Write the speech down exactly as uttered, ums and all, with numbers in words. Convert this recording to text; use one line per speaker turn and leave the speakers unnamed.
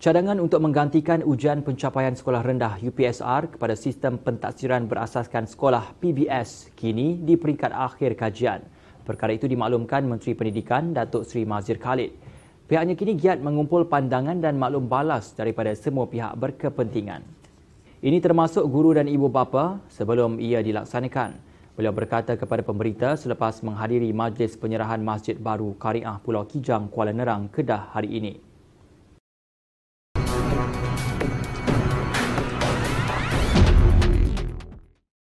Cadangan untuk menggantikan ujian pencapaian sekolah rendah U P S R kepada sistem pentaksiran berasaskan sekolah P B S kini di peringkat akhir kajian. Perkara itu dimaklumkan Menteri Pendidikan Datuk Seri Mazhir Khalid. Pihaknya kini giat mengumpul pandangan dan maklum balas daripada semua pihak berkepentingan. Ini termasuk guru dan ibu bapa sebelum ia dilaksanakan. Beliau berkata kepada pemberita selepas menghadiri majlis penyerahan Masjid Baru Kariah Pulau Kijang, Kuala Nerang, Kedah hari ini.